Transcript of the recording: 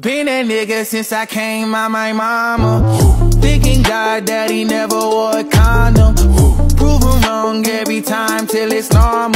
Been that nigga since I came out my mama. Thinking God that he never wore a condom. Prove him wrong every time till it's normal.